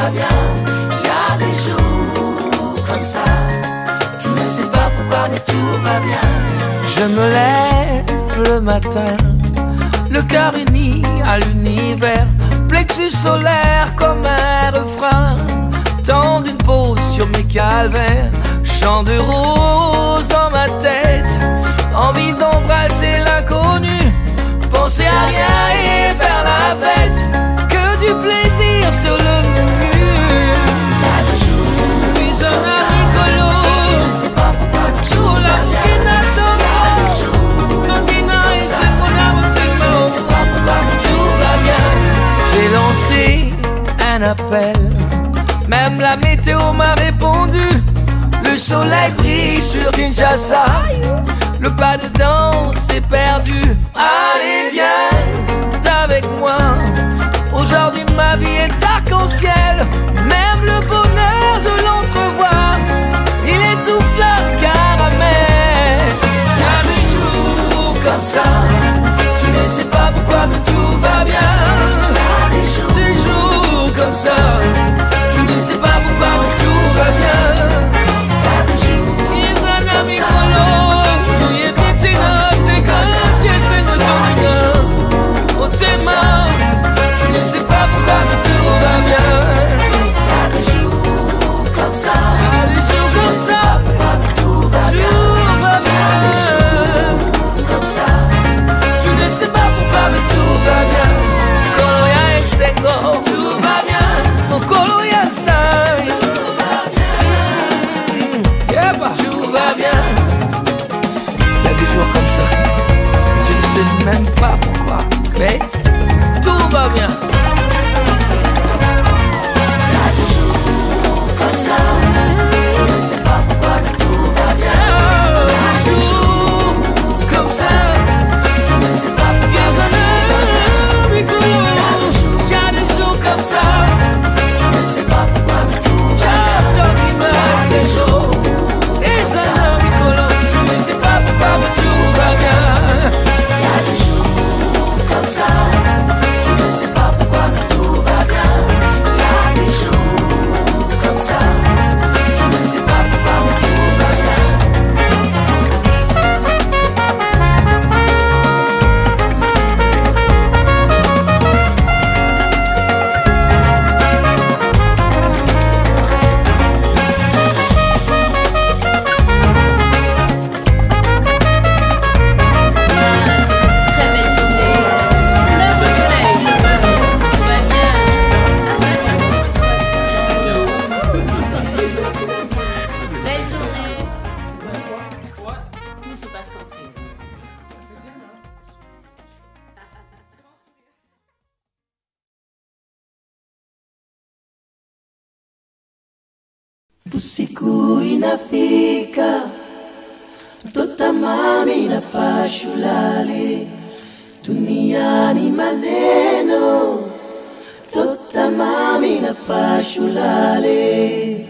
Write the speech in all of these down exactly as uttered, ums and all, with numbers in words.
va bien. Il y a des jours comme ça, tu ne sais pas pourquoi mais tout va bien. Je me lève le matin, le cœur uni à l'univers, plexus solaire comme un refrain, temps d'une pause sur mes calvaires, chant de rose dans ma tête, envie d'embrasser l'inconnu, penser à rien et faire la fête, que du plaisir sur le menu. Il y a des jours, puis un ami colo, je ne sais pas pourquoi tout la qui n'attend pas, Tandina et c'est mon amour, je ne sais pas pourquoi tout va bien. J'ai lancé un appel, même la météo m'a répondu. Le soleil brille sur Kinshasa, le pas de danse est perdu. Allez viens avec moi, aujourd'hui ma vie est arc-en-ciel. Même le bonheur je l'entrevois, il étouffe la caramel. Il y a des jours comme ça, tu ne sais pas pourquoi mais tout va bien. Il y a des jours, des jours comme ça, tu ne sais pas pourquoi mais tout va bien. Il y a des jours comme ça, tu ne sais pas pourquoi mais tout va bien. Il y a des jours comme ça, il y a des jours comme ça, pourquoi mais tout va bien. Tout va bien. Il y a des jours comme ça, tu ne sais pas pourquoi mais tout va bien. Koloya et Sengo, tout va bien. Mon Koloya Sai, tout va bien. Yeah, tout va bien. Il y a des jours comme ça, tu ne sais même pas pourquoi, mais tout va bien. Il y a des jours comme ça, tu ne sais pas pourquoi mais tout va bien. Il y a des jours comme ça, tu ne sais pas pourquoi mais tout va bien. Il y a des jours comme ça, tu ne sais pas pourquoi mais tout va bien. Il y a des jours comme ça, tu ne sais pas pourquoi mais tout va bien. Il y a des jours comme ça, tu ne sais pas pourquoi mais tout va bien. Il y a des jours comme ça, tu ne sais pas pourquoi mais tout va bien. Usiku inafika, mtoto mami na pashulale, duniani maneno, mtoto mami na pashulale.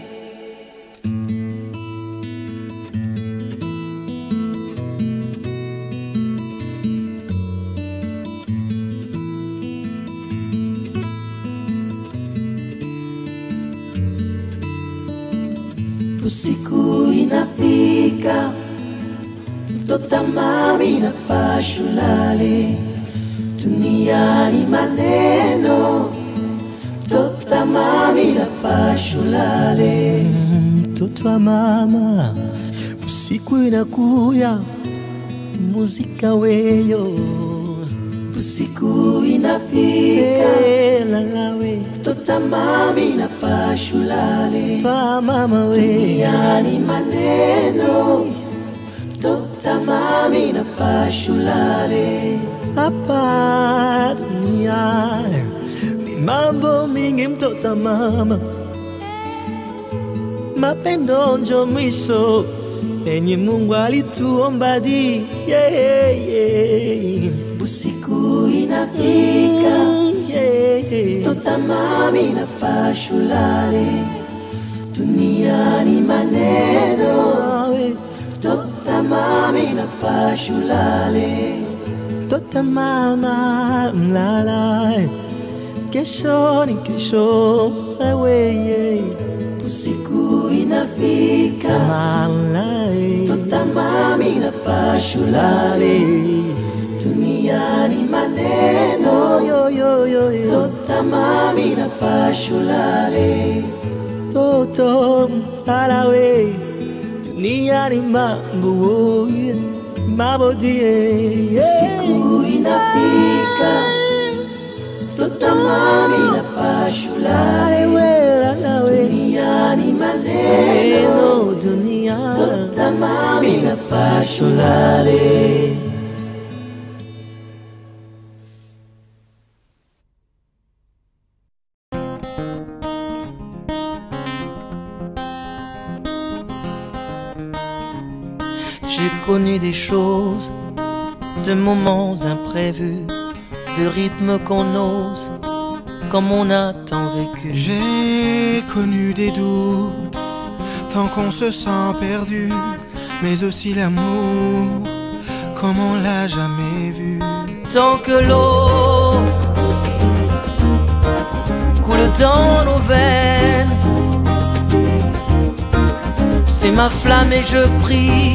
Usiku inafika, mtoto mami na pashulale, duniani maneno, mtoto mami na pashulale. Mtoto wa mama, usiku inakuya, muzika weyo. Usiku inafika, hey, lalawe, mtoto mami na pashulale, twa mama we, duniani maneno, mtoto mami na pashulale. hapa dunia ni mambo mingi mtoto mama, mapendo njo mwisho enye Mungu alituomba di, yeah, yeah. Usiku inafika, mm, yeah. mtoto mami na pashulale, duniani maneno, mtoto mami na pashulale. Mtoto mama mlala, kesho ni kesho, wewe usiku inafika, malai tutamami na pashulale, duniani maneno yo yo yo yo, tutamami na pashulale, toto alawe, duniani mambo mambo die, usiku inafika, tutamami na pashulale, duniani maneno, dunia tutamami na pashulale. J'ai connu des choses, de moments imprévus, de rythmes qu'on ose, comme on a tant vécu. J'ai connu des doutes, tant qu'on se sent perdu, mais aussi l'amour, comme on l'a jamais vu. Tant que l'eau coule dans nos veines, c'est ma flamme et je prie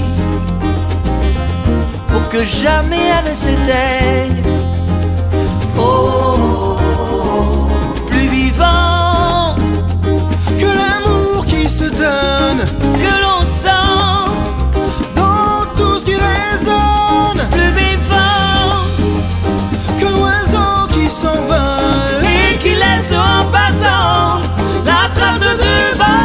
pour que jamais elle ne s'éteigne. Oh, oh, oh, plus vivant que l'amour qui se donne, que l'on sent dans tout ce qui résonne, plus vivant que l'oiseau qui s'envole et qui laisse en passant la trace du vent.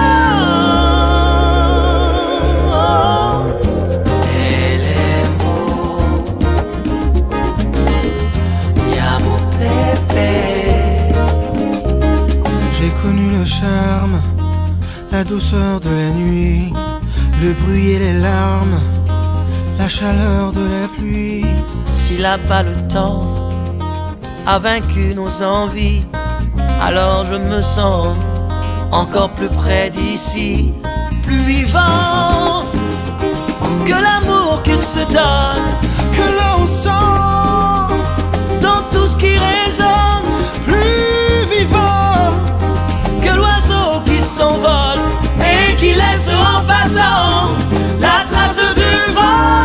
Charme, la douceur de la nuit, le bruit et les larmes, la chaleur de la pluie. Si la pas le temps a vaincu nos envies, alors je me sens encore plus près d'ici, plus vivant que l'amour qui se donne, que l'on sent dans tout ce qui résonne, plus vivant que l'oiseau qui s'envole et qui laisse en passant la trace du vent.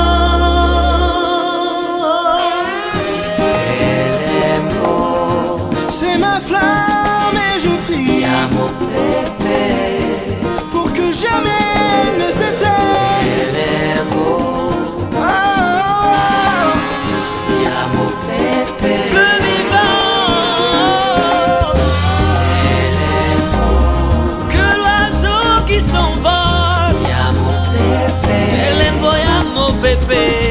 C'est ma flamme et je prie pour que jamais elle ne s'éteigne. Ah, Plus vivant que l'oiseau qui s'envole. Elembo ya mon bébé.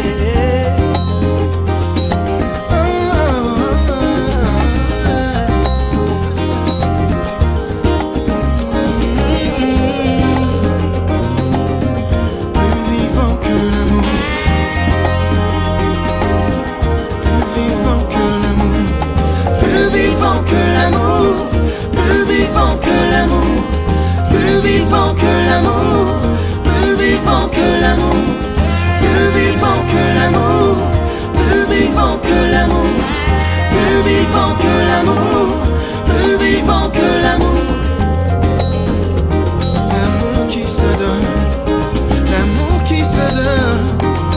Plus vivant que l'amour, plus vivant que l'amour, plus vivant que l'amour, plus vivant que l'amour, plus vivant que l'amour, plus vivant que l'amour. l'amour qui se donne, l'amour qui se donne.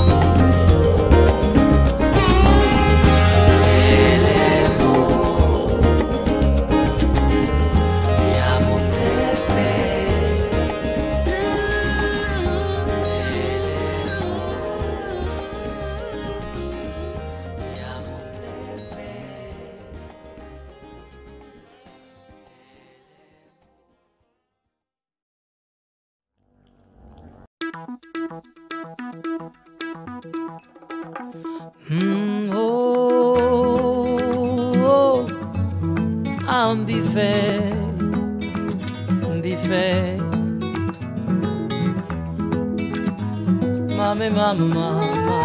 Mm, oh, oh, I'm buffet, buffet. Mama, mama, mama.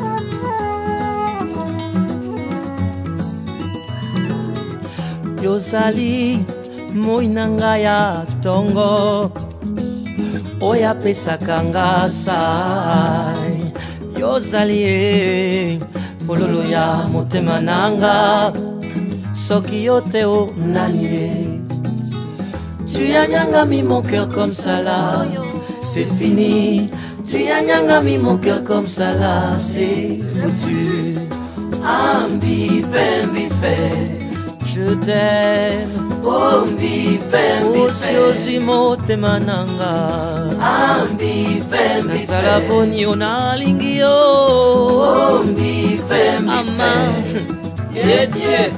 Yozali moinanga ya tongo, oya pesaka nga sai. Yozali fololo ya motema nanga, soki yo te o nani. Tu as nyangami mon cœur comme ça là, c'est fini. Tu as nyangami mon cœur comme ça là, c'est foutu. Ambi fembi fait, je t'aime. Ombi fembi fait, osi motema nanga. Ambi fembi fait, nasala boni ona lingi yo. Ombi fembi fait, yes yes.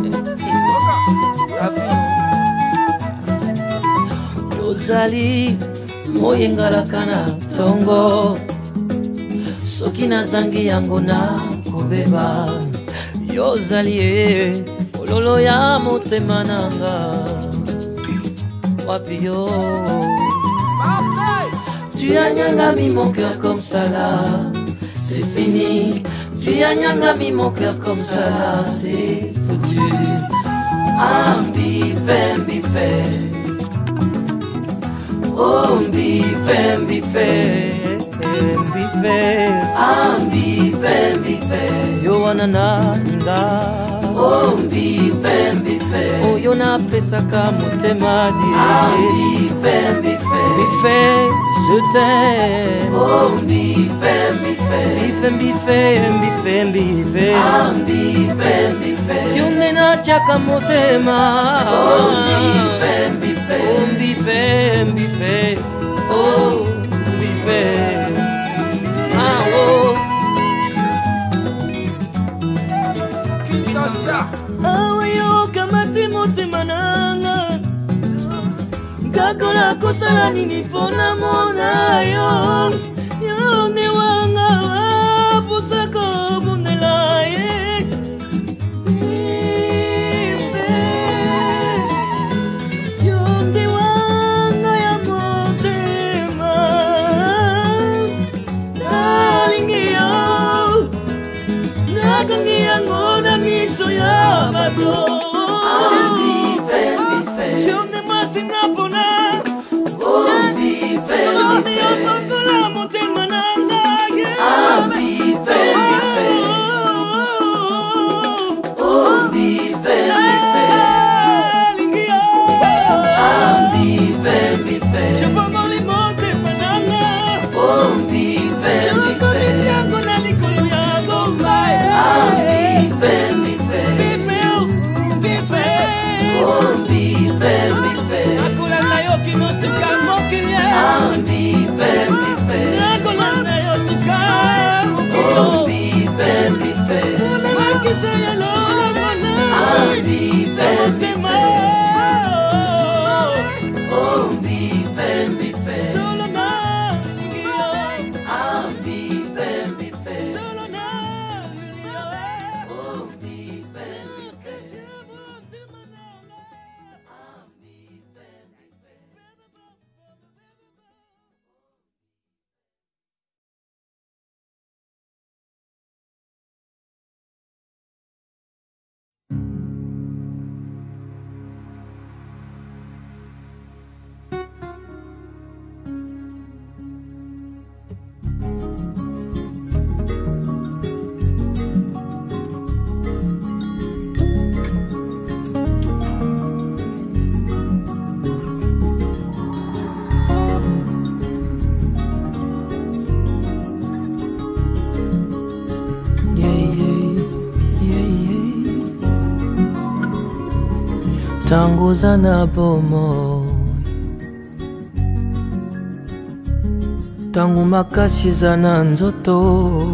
Yozali moyenga la kana tongo, soki nazangi yango na kobeba. Yozali e ololo ya motema nanga, wapi yo. Tu as nyangami mon cœur comme ça là, c'est fini. Tu as nyangami mon cœur comme ça là, c'est foutu. Ambi fembi fait, ombi fembi fait, fembi fait, ambi fembi fait. Yo wanana nga, ombi fembi fait. Oh yo na pesaka motema di. Ambi fembi fait, bi fait, je t'aime. Ombi fembi fait, fembi fait, bi fembi fait, ambi fembi fait. Yo nena chaka motema. Ombi fembi fait, ombi fembi fait, oh bi fait, ah oh. Awe yo kamati motema nanga, kakola kosala nini pona mona yo. Yo ne wanga pusako bundela ye. Yo ne wanga ya motema, nalingi yo, nakangi yango na miso ya bato. Ambi fembi fait, yo ne masina pona. Ombi fembi fait, yokola motema nanga. Ambi fembi fait, ombi fembi fait, lingi yo. Ambi fembi fait, chopamoli motema nanga. Ombi fembi fait, yango na likolo ya gomba. Ambi fembi fait, bife bife, ombi fembi fait. Akula na yo kinosika mokilia. Ambi fembi fait, akula na yo suka mokilo. Ombi fembi fait, una kisaya lola mana. Ambi fembi fait, ombi fembi fait, solo na sugio. Ambi fembi fait, solo na sugio. Ombi fembi fait. Tangoza na bomo, tangu makasi za na nzoto.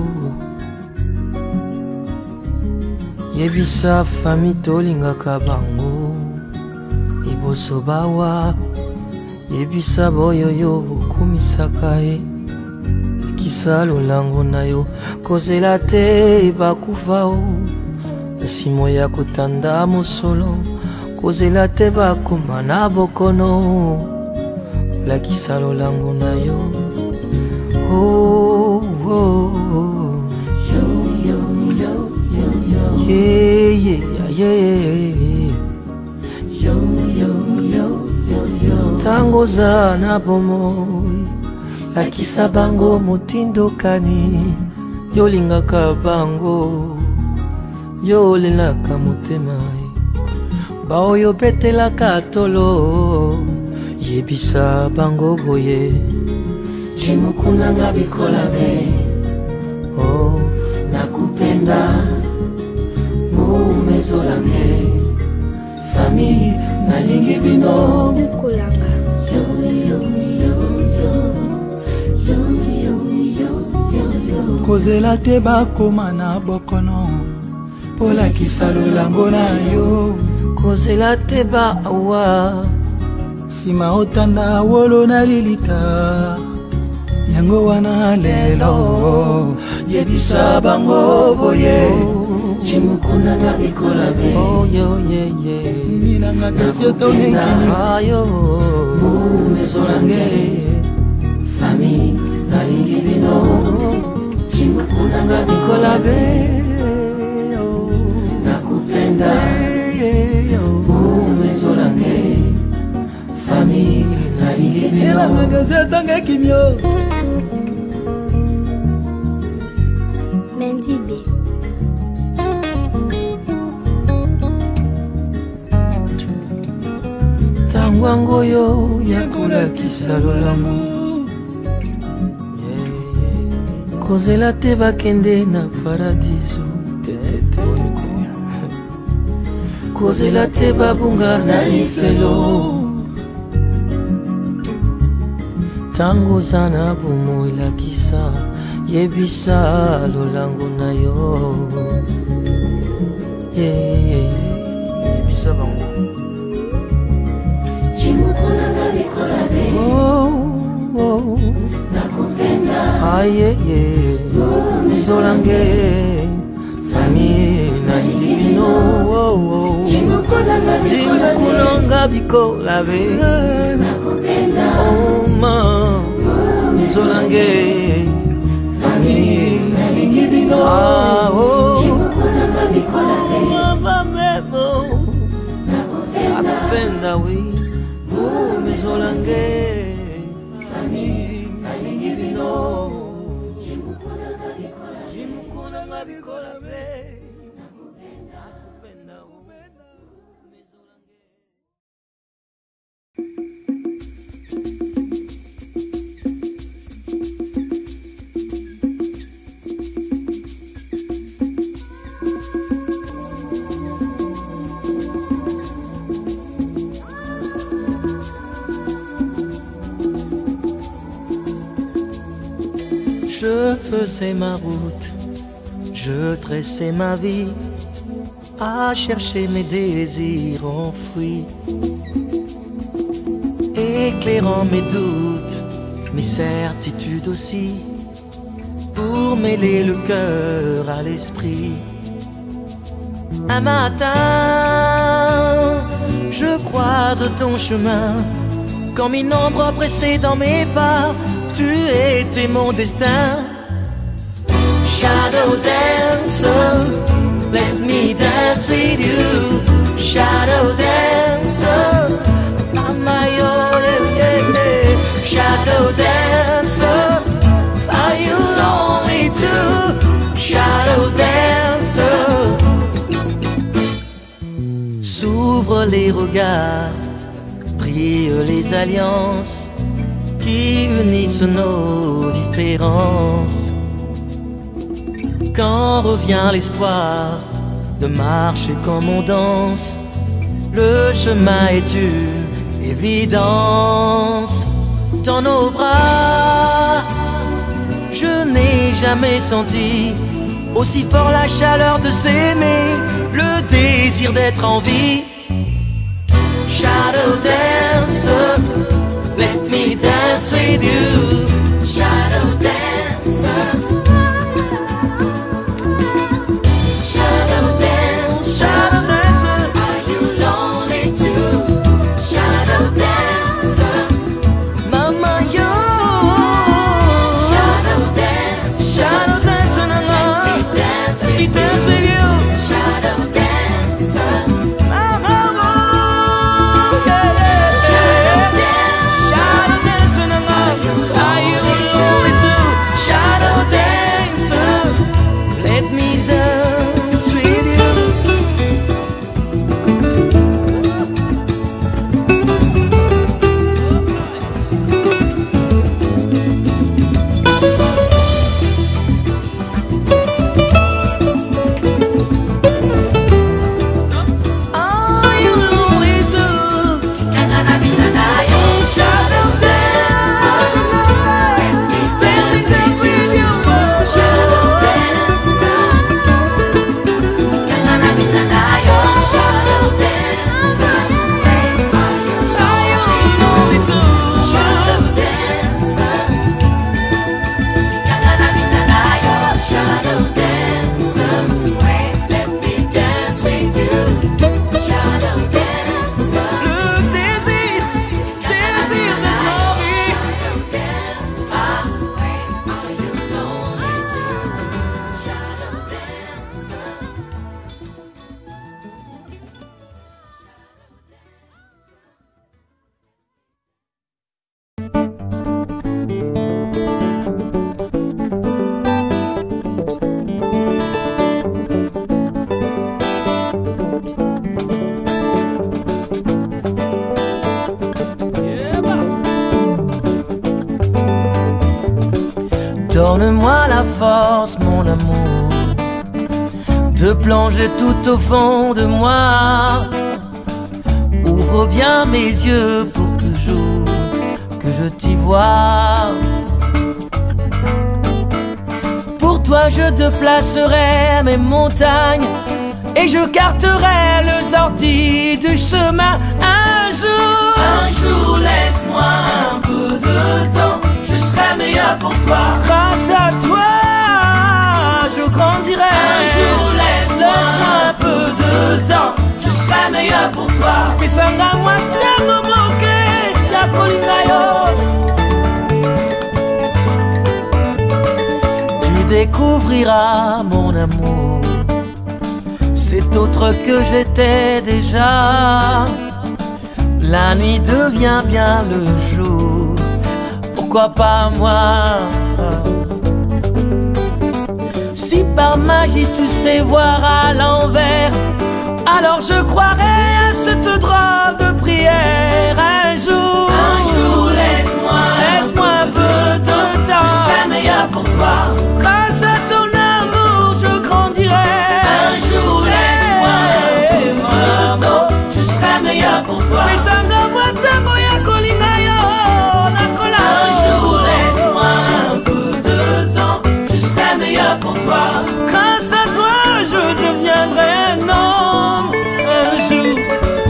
Yebisa fami tolingaka bango, liboso bawa. Yebisa boyoyo kumisaka e, ekisa lolango na yo. Kozela te bakufa o, esimo ya kotanda mosolo. Kozela te bakoma na bokono, lakisa lolango na yo. Oh, oh, oh. Yo, yo, yo, yo, yo. Yeah, yeah, yeah. Yo, yo, yo, yo, yo. Tangoza na bomoi, lakisa bango motindokani. Yolingaka bango, yolelaka motema. baoyo betelaka tolo yebisa bango boye jimukunanga bikolabe oh nakupenda mumezolange famille nalingi bino Kulanga yo yo yo yo yo yo yo yo yo kozela te bakoma na bokono polakisa lolango na yo kozela te baawa sima otanda wolo na lilita yango wana lelo yebisa bango boye jimukunanga bikolabe oh yo ye ye minanga kasi otongekini ayo mumezolange famille nalingi bino jimukunanga bikolabe nakupenda mumezolange famille nalingi bino minanga kasi otongekini Mendy B tangwango yo yakolakisa lolango kozela te bakende na paradiso kozela te babunga na lifelo tango oza na bomo elakisa yebisa lolango na yo yebisa bango jimukunanga bikolabe oh, oh. nakupenda ayeye mizolange famille nalingi bino jimukunanga bikolabe jimukunanga bikolabe nakupenda oma mizolange famille nalingi bino ah, oh. jimukunanga bikolabe mama memo nakupenda nakupenda wi mizolange famille nalingi bino jimukunanga bikolabe nakupenda Je faisais ma route, je tressais ma vie, à chercher mes désirs enfouis, éclairant mes doutes, mes certitudes aussi, pour mêler le cœur à l'esprit. Un matin, je croise ton chemin, comme une ombre pressée dans mes pas, tu étais mon destin. Shadow dancer, let me dance with you. Shadow dancer, mama, oh, yeah, yeah, yeah. Shadow dancer, are you lonely too? Shadow dancer. S'ouvrent les regards, brillent les alliances qui unissent nos différences. Quand revient l'espoir de marcher comme on danse, le chemin est une évidence. Dans nos bras, je n'ai jamais senti aussi fort la chaleur de s'aimer, le désir d'être en vie. Shadow dancer, let me dance with you. Shadow dancer, shadow dancer, shadow dancer. Are you lonely too? Shadow dancer, mama yo. Shadow dancer, shadow dancer, let me dance with you. Shadow dancer. Are you Donne-moi la force, mon amour, de plonger tout au fond de moi. Ouvre bien mes yeux pour toujours, que je t'y vois. Pour toi je te placerai mes montagnes, et je carterai le sorti du chemin. Un jour, un jour, laisse-moi un peu de temps, je serai meilleur pour toi. Grâce à toi, je grandirai. Un jour, laisse-moi laisse un peu de temps, je serai meilleur pour toi. Pisanga moi tango moke ya kolinga yo. Tu découvriras mon amour, c'est autre que j'étais déjà. La nuit devient bien le jour, pourquoi pas moi? Si par magie tu sais voir à l'envers, alors je croirais à cette drôle de prière. Un jour, un jour, laisse-moi laisse-moi un peu de temps, je serai meilleur pour toi. Grâce à ton amour, je grandirai. Un jour, laisse-moi un peu de temps, je serai meilleur pour toi. Un jour, laisse-moi un peu de temps, je serai meilleur pour toi. Grâce à toi, je deviendrai un homme un jour.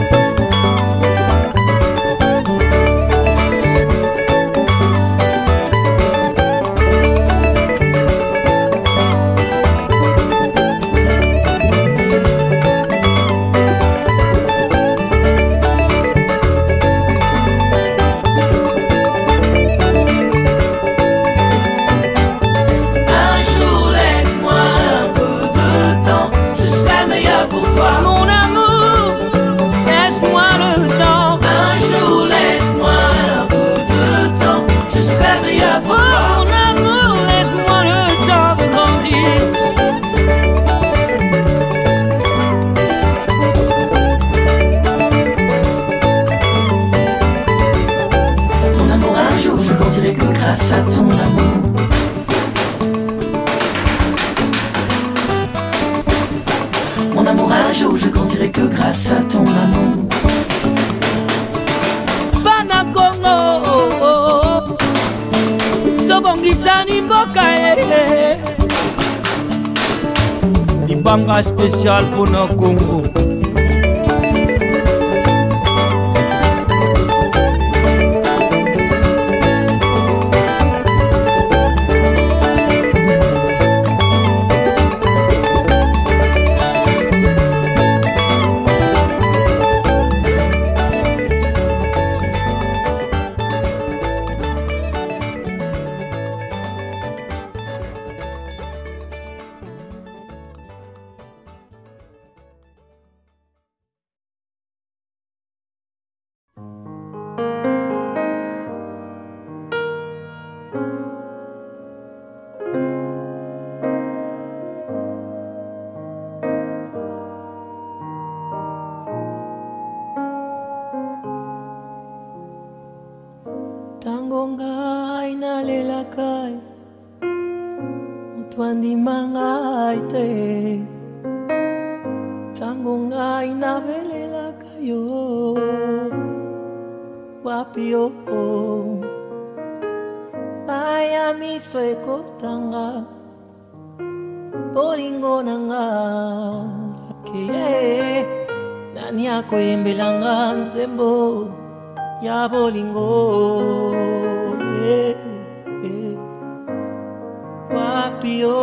Grâce à ton amour, mon amour, un jour je grandirai que grâce à ton amour. Bana Congo, tobongisani mboka ye. Libanga spécial pour na Congo. Tango ngai nalelaka moto andimanga te, tango ngai nabelelaka yo wapi yo maya miso ekotanga bolingo nanga lakeye nani akoyembelanga nzembo ya bolingo. eh, eh. Wapi yo,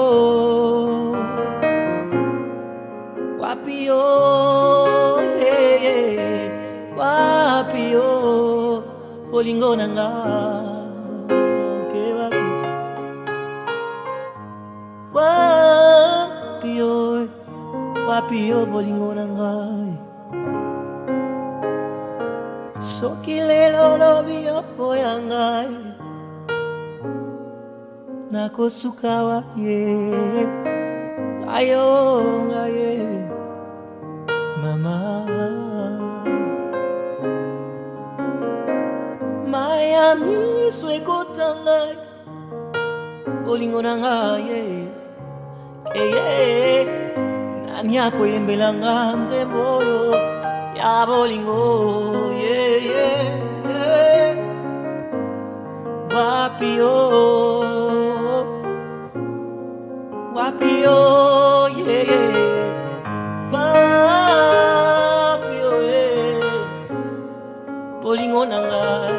wapi yo, eh, eh. Wapi yo, bolingo nanga. Okay, wapi, wapi yo, wapi yo, bolingo nanga. Soki lelo lobi okoya ngai nakosuka wa ye ayo ngaye mama Miami swekota ngai bolingo na ngai yeah. Nani akoyembelanga nzembo oyo ya bolingo yeah, yeah, yeah. Wapi yo wapi yo yeah, yeah. Wapi yo yeah. Bolingo na ngai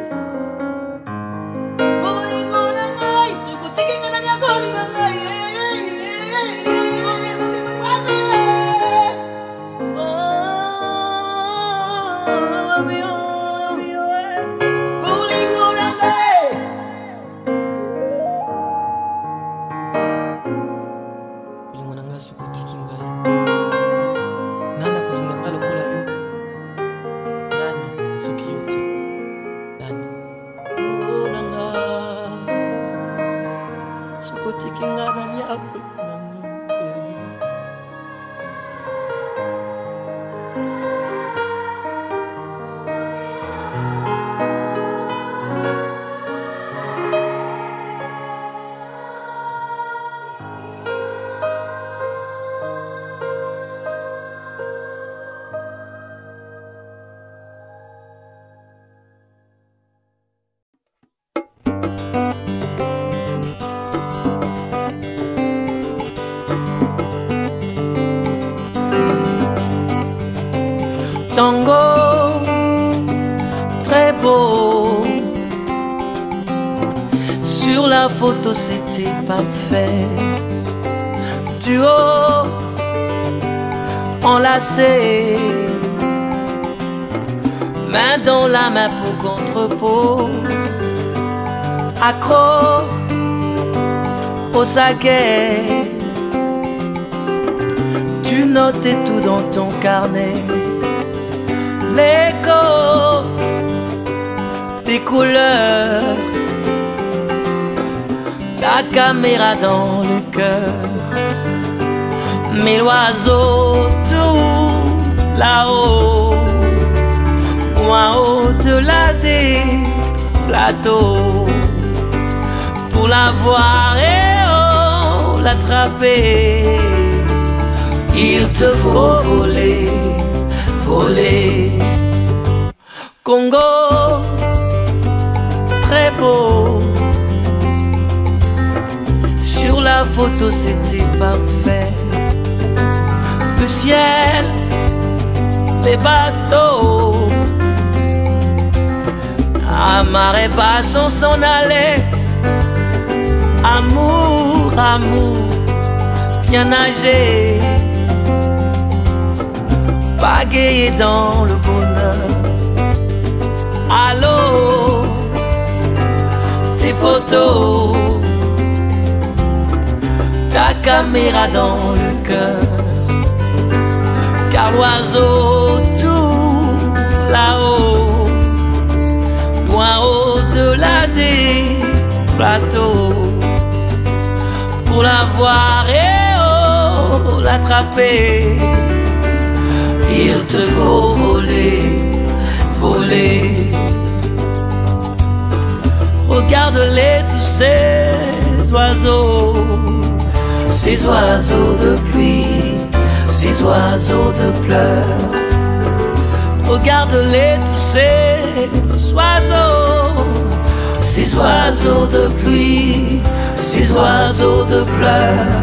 tango très beau. Sur la photo c'était parfait. Du haut enlacé, main dans la main peau contre peau, accro au saguet. Tu notais tout dans ton carnet, l'écho des couleurs, la caméra dans le cœur. Mais l'oiseau tout là-haut, loin au-delà des plateaux, pour la voir et oh, l'attraper, il te faut voler, voler. Congo, très beau. Sur la photo c'était parfait. Le ciel, les bateaux, à marée basse on s'en allait. Amour, amour, viens nager, pagayer dans le bonheur. Allô, tes photos, ta caméra dans le cœur. Car l'oiseau tout là-haut, loin au-delà des plateaux, pour la voir et oh, l'attraper, il te faut voler, voler. Regarde-les tous ces oiseaux, ces oiseaux de pluie, ces oiseaux de pleurs. Regarde-les tous ces oiseaux, ces oiseaux de pluie, ces oiseaux de pleurs.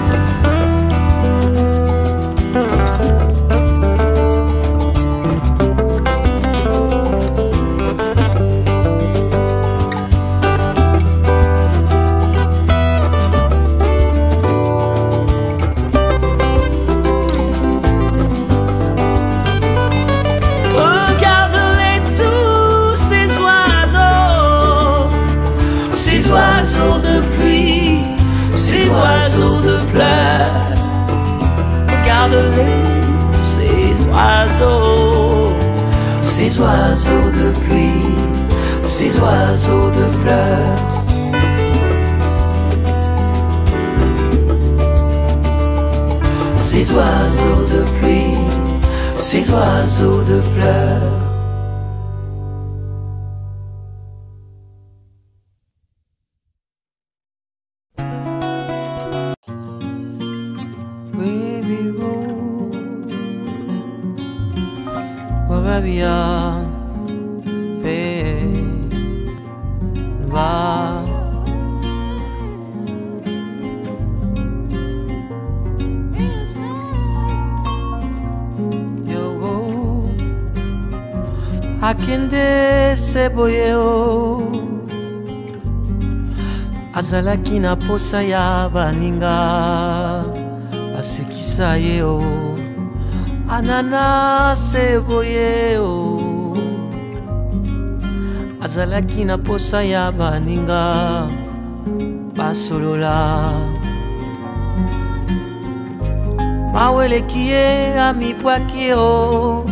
Oiseaux de pluie, ces oiseaux de pleurs. Regarde-les, ces oiseaux, ces oiseaux de pluie, ces oiseaux de pleurs. Ces oiseaux de pluie, ces oiseaux de pleurs. va bien, va. Yo, akende seboyeo, azalaki na posa ya baninga, basekisa yeo. Anana seboyeo, azalaki na posa ya baninga, basolola. Maweleki ye amipwaki yo,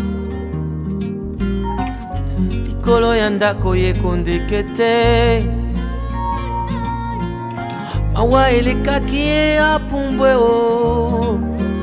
likolo ya ndako ye kondeke te. Mawa elekaki ye apumbwe o,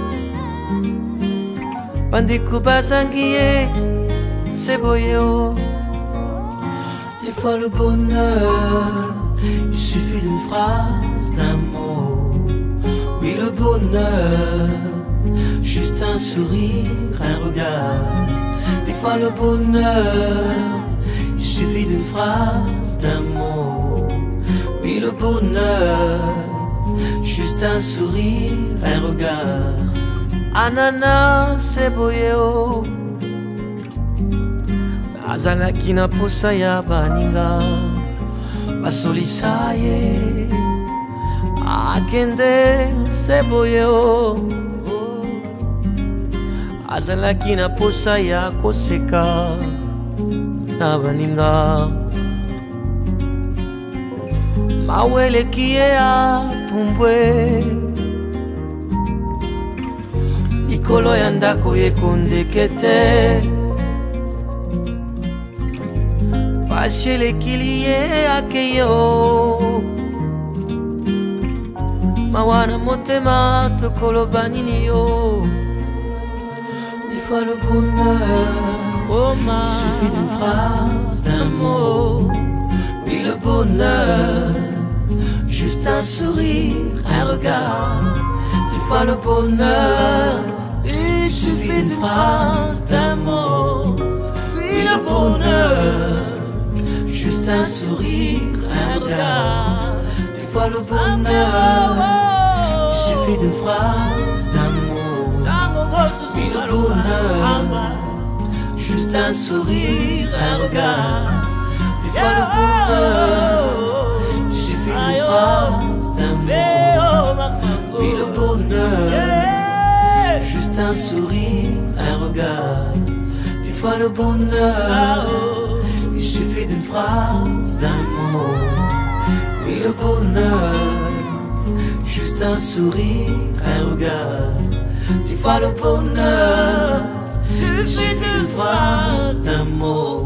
bandeko bazangi ye seboyeo. Des fois le bonheur, il suffit d'une phrase, d'un mot. Oui, le bonheur, juste un sourire, un regard. Des fois le bonheur, il suffit d'une phrase, d'un mot. Oui, le bonheur, juste un sourire, un regard. Anana seboyeo, azalaki na posa ya baninga, basolisa ye. Akende seboyeo, azalaki na posa ya koseka na baninga. Maweleki ye apumbwe, likolo ya ndako ye kondeke te. Pasi elekili ye akeyo, mawana motema tokoloba nini yo. Des fois le bonheur, oh ma, il suffit d'une phrase, d'un mot. Oui, le bonheur, juste un sourire, un regard. Des fois le bonheur, il suffit d'une phrase, d'un mot. Oui, le bonheur, juste un sourire, un regard. Des fois le bonheur, il suffit d'une phrase, d'un mot. Oui, le bonheur, juste un sourire, un regard. Des fois le bonheur, il suffit d'une phrase, d'un mot. Oui, le bonheur, juste un sourire, un regard. Des fois le bonheur, il suffit d'une phrase, d'un mot. Oui, le bonheur, juste un sourire, un regard. Des fois le bonheur, suffit d'une phrase, d'un mot.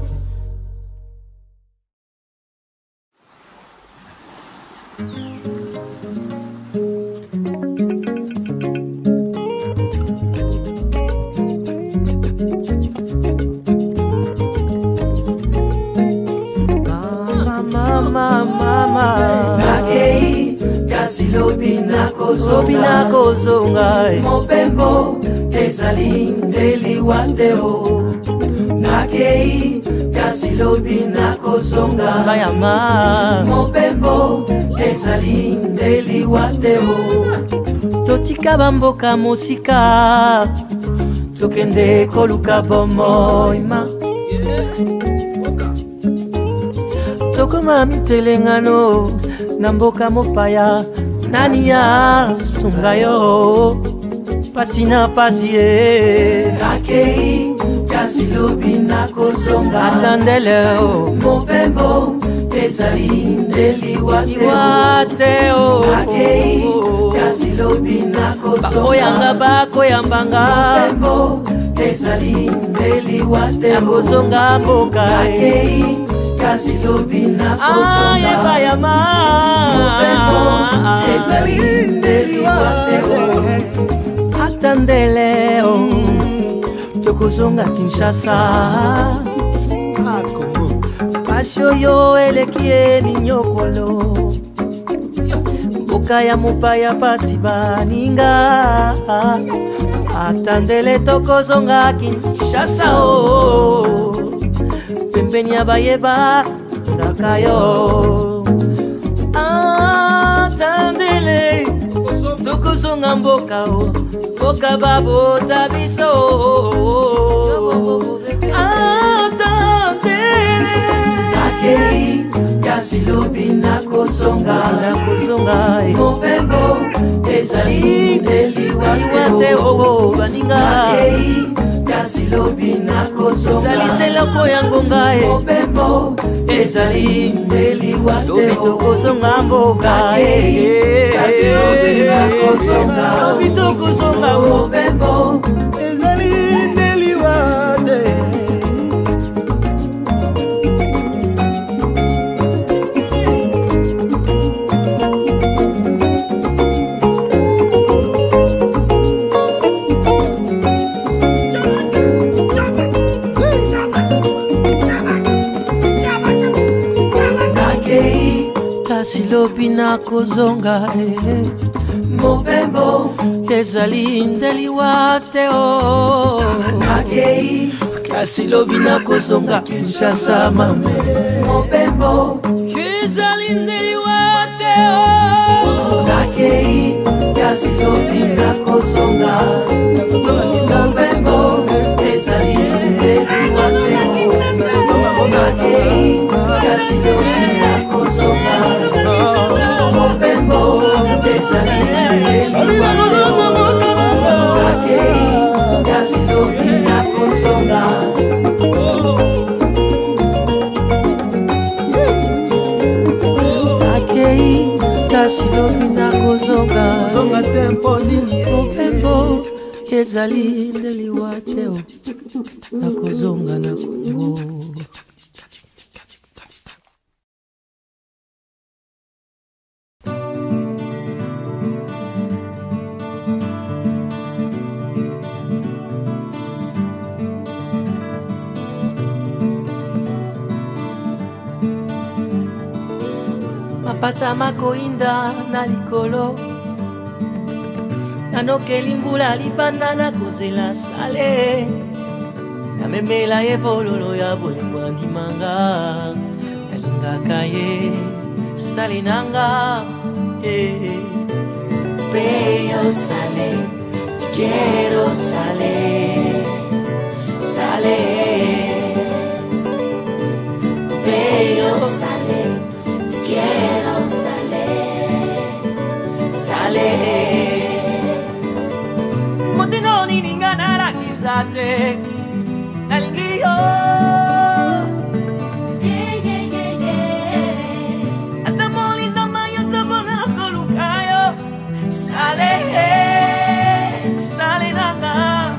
Nakei, kasi lobi nakozonga Mopembo, ezali ndeli wateo Nakei, kasi lobi nakozonga Mopembo, ezali ndeli wateo Totika bamboka mosika, tokende koluka bomoima Tokoma mitelengano, namboka mopaya, nani ya sunga yo, pasi na pasi ye. Nakei, kasi lobi nakozonga Atandele o, Mopembo, ezali ndeli wateo Nakei, kasi lobi nakozonga Bakoyanga bakoyambanga Mopembo, ezali ndeli wateo Nakozonga mboka Nakei, kasi lobi nakozonga Ayeba yama Mopembo, ezali ndeli wateo Atandele o, tokozonga Kinshasa Pasio yo elekie ni nyokolo Mboka ya mopaya pasi baninga atandele tokozonga Kinshasa o pembeni ya bayeba ndakayo atandele tokozonga mboka o mboka babota biso atandele nakei kasi lobi nakozonga nakozonga mopembo ezali ndeliwa te o baninga nakei kasi lobi nakozonga ezali seloko ya ngonga mopembo ezali ndeliwa te lobi tokozonga mboka kasi lobi nakozonga lobi tokozonga mopembo ezali ndeliwa te. Silobi nakozonga eh. Mopembo ezali ndeliwa te o nakei kasi lobi nakozonga Kinshasa mame mopembo ezali ndeliwa te o nakei kasi lobi nakozonga mopembo ezali ndeliwa te o nakei kasi lobi nakozonga mopembo ezali ndeliwa te o nakei kasi lobi nakozonga nakei kasi lobi nakozonga mopembo ezali ndeliwa te o nakozonga na Kongo. Mapata makoinda na likolo nanokeli mbula libanda na kozela sale namemela ye vololo ya bolingo andimanga nalingaka ye sale nanga eh. Bello sale, te quiero sale, sale. Bello sale, te quiero sale, sale. Motinoni ningana rakizate nalingiyo sale, sale nanga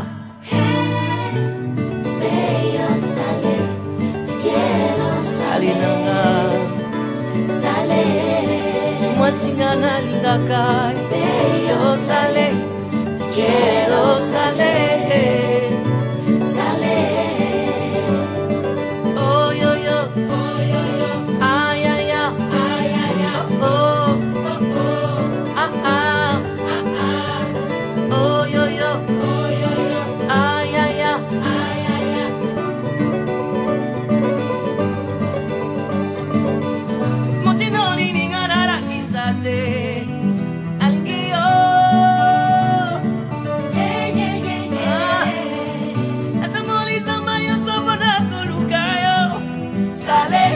bello sale, te quiero sale nanga sale. mwasingana lingaka Bello sale te quiero sale sale. oh yo yo oh yo yo ay ay ay ay ay oh oh oh ah ah oh yo yo oh yo yo ay ay ay ay ay motinoni ningana rakizate alingio Yeah, yeah, yeah, yeah. atamoliza mayo sabana kolukayo sale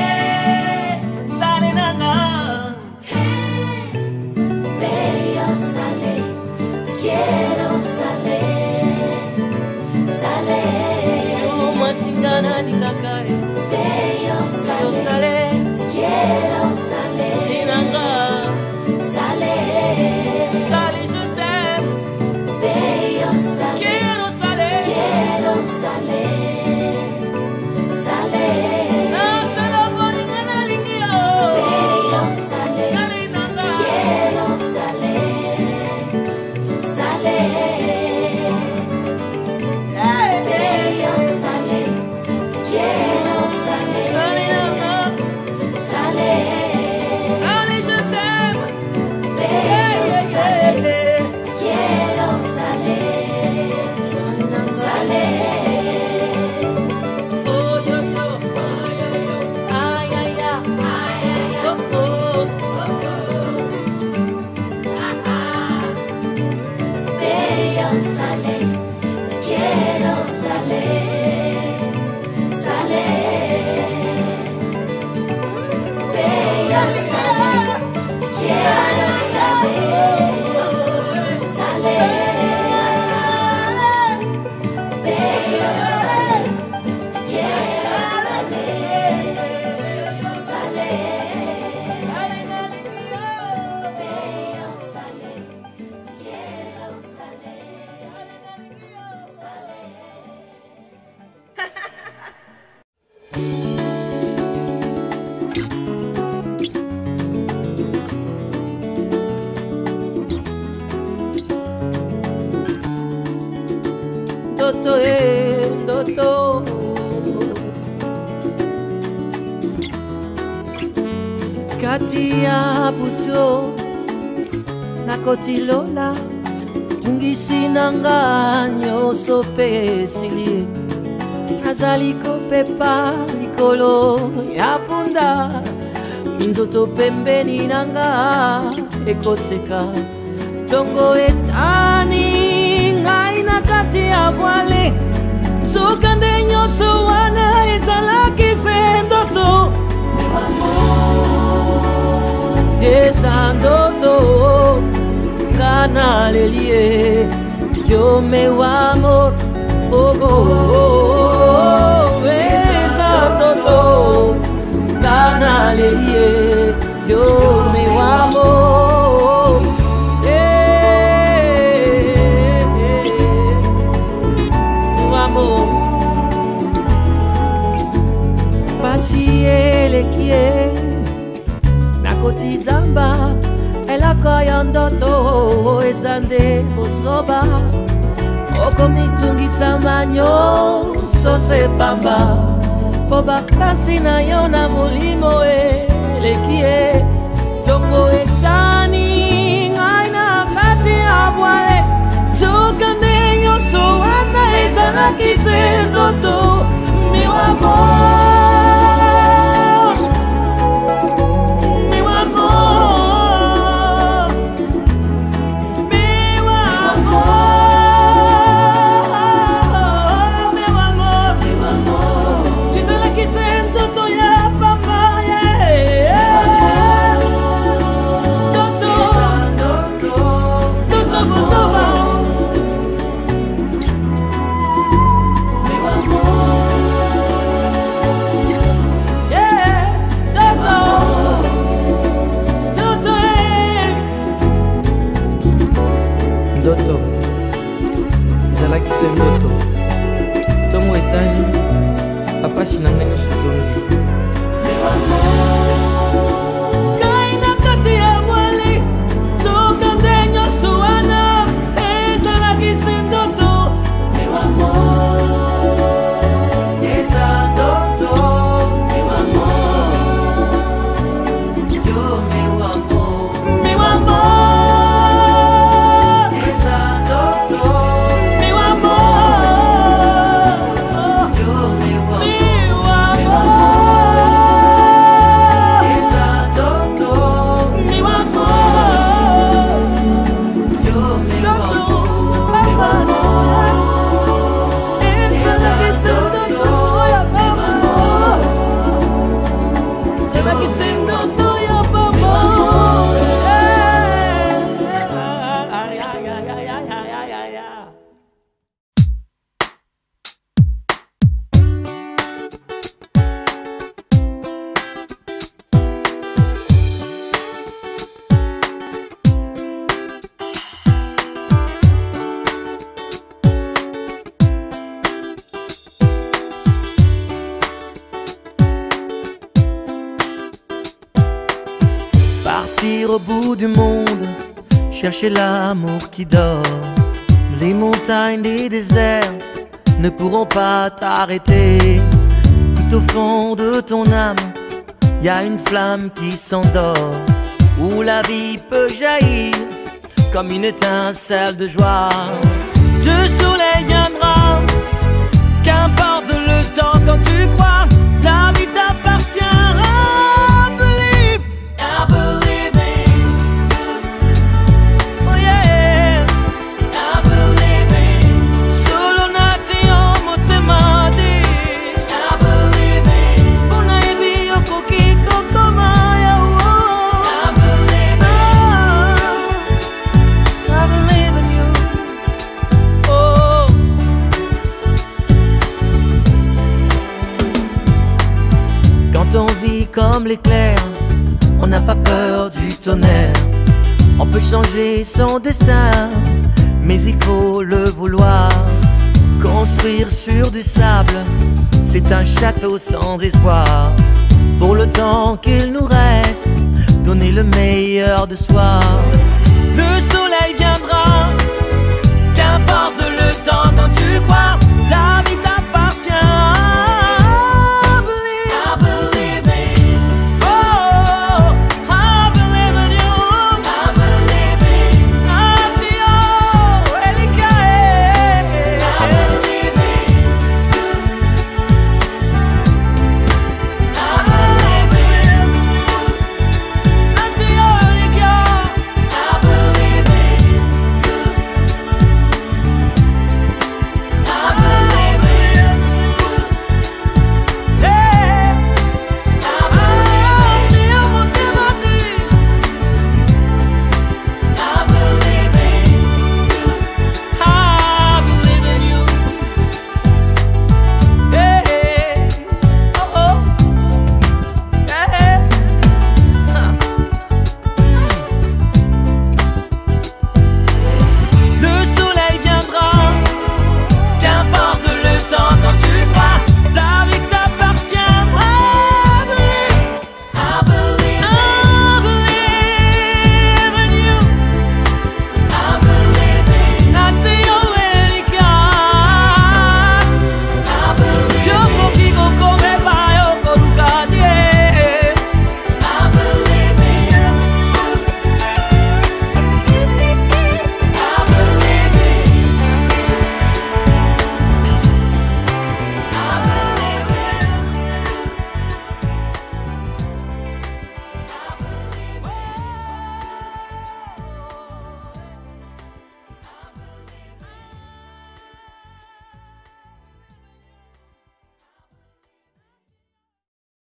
sale nana Bello sale, te quiero sale, sale. masingana nikakae Bello yo sale, sale te quiero sale, inanga sale. sale je t'aime Bello sale, quiero sale quiero sale, sale. na sala boningana lingio Bello sale, sale nanga quiero sale, sale. Bello sale, quiero sale, sale nanga sale. sale je t'aime Bello kati ya buto na kotilola tungisi nanga nyonso pe esili nazali kopepa likolo ya punda minzoto pembeni nanga ekoseka tongo etani ngai na kati ya bwale sokande nyonso wana ezalaki se ndoto eza ndoto kana lelie yo me wamo oh, oh, oh, eza ndoto kana lelie yo me wamo Nakotizamba elakoya ndoto ezande bozoba okomitungisa nyonso sepamba po bakasi na yo na molimo elekie tongo etani ngai na kati ya bwale zokande nyonso wana ezalaki se ndoto miwamo ndoto ezalaki se ndoto ntongo etani bapasi na ngai nyonso ezongi ngai na kati ya bwale sokande nyonso wana ezalaki se ndoto eza ndoto miwamo yo miwamo miwamo Partir au bout du monde, chercher l'amour qui dort. Les montagnes, les déserts ne pourront pas t'arrêter. Tout au fond de ton âme, y a une flamme qui s'endort, où la vie peut jaillir comme une étincelle de joie. Le soleil viendra, qu'importe le temps quand tu crois, la vie t'appartiendra. On vit comme l'éclair, on n'a pas peur du tonnerre. On peut changer son destin, mais il faut le vouloir. Construire sur du sable, c'est un château sans espoir. Pour le temps qu'il nous reste, donner le meilleur de soi. Le soleil viendra, qu'importe